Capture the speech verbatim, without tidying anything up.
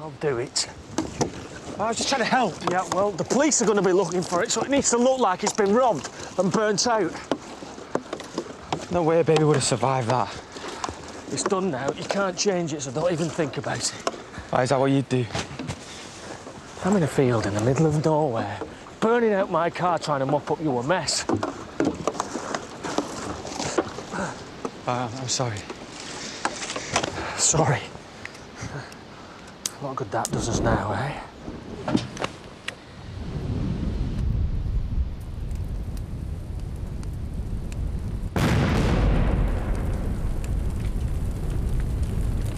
I'll do it. I was just trying to help. Yeah, well, the police are going to be looking for it, so it needs to look like it's been robbed and burnt out. No way baby would have survived that. It's done now. You can't change it, so don't even think about it. Why, is that what you'd do? I'm in a field in the middle of nowhere, burning out my car trying to mop up your mess. Uh, I'm sorry. Sorry. What good that does us now, eh?